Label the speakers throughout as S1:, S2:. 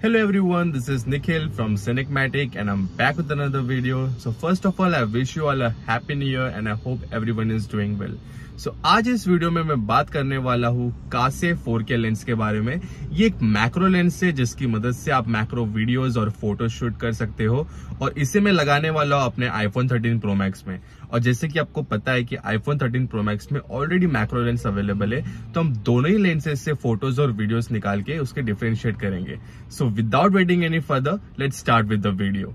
S1: Hello everyone, this is Nikhil from Cinematic and I'm back with another video. So first of all, I wish you all a happy new year and I hope everyone is doing well. So आज इस video में मैं बात करने वाला हूँ कासे 4K lens के बारे में। ये एक मैक्रो लेंस है जिसकी मदद से आप मैक्रो वीडियोस और फोटो शूट कर सकते हो और इसे मैं लगाने वाला हूँ अपने iPhone 13 Pro Max में। और जैसे कि आपको पता है कि iPhone 13 Pro Max में ऑलरेडी मैक्रो लेंस अवेलेबल है, तो हम दोनों ही लेंसेज से फोटोज और वीडियोस निकाल के उसके डिफरेंशिएट करेंगे। So without waiting any further, let's start with the video.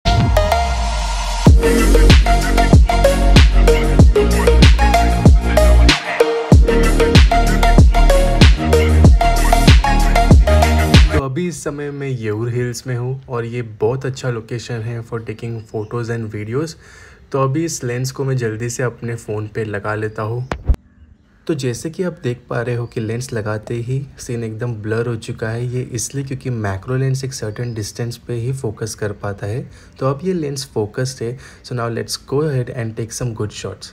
S1: अभी इस समय मैं येऊर हिल्स में हूँ और ये बहुत अच्छा लोकेशन है for taking photos and videos. तो अभी इस लेंस को मैं जल्दी से अपने फ़ोन पे लगा लेता हूँ। तो जैसे कि आप देख पा रहे हो कि लेंस लगाते ही सीन एकदम ब्लर हो चुका है। ये इसलिए क्योंकि मैक्रो लेंस एक सर्टेन डिस्टेंस पे ही फोकस कर पाता है। तो अब ये लेंस फोकस्ड है। So now let's go ahead and take some good shots.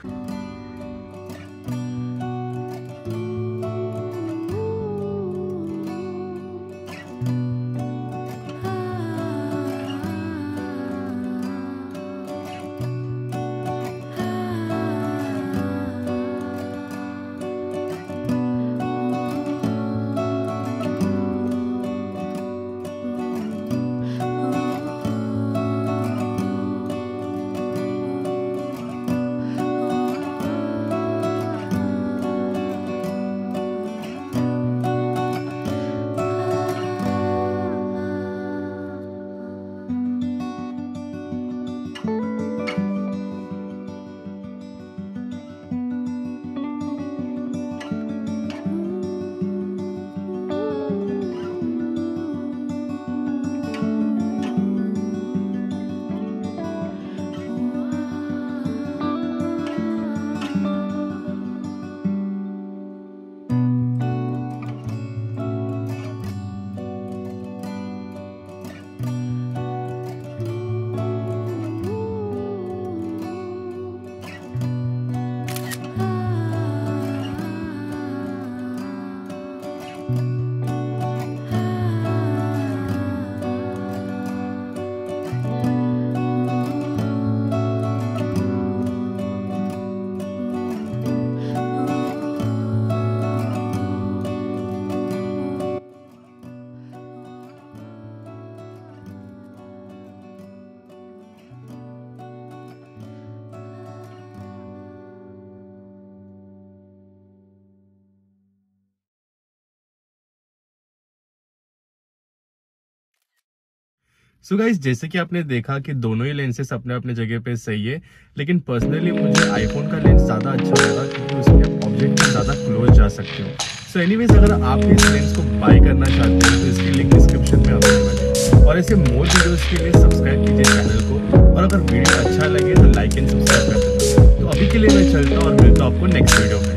S1: So guys, जैसे कि आपने देखा कि दोनों ही लेंसेस अपने अपने जगह पे सही है, लेकिन पर्सनली मुझे आईफोन का लेंस ज़्यादा अच्छा लगा क्योंकि उसमें ऑब्जेक्ट में ज़्यादा क्लोज जा सकते हो। सो एनीवेज, अगर आप इस लेंस को बाय करना चाहते हो तो इसकी लिंक डिस्क्रिप्शन में अवेलेबल है। और ऐसे मोर वीडियोस के लिए सब्सक्राइब कीजिए चैनल को और अगर वीडियो अच्छा लगे तो लाइक एंड सब्सक्राइब कर देना। तो अभी के लिए मैं चलता हूँ और मिलता हूँ आपको नेक्स्ट वीडियो में।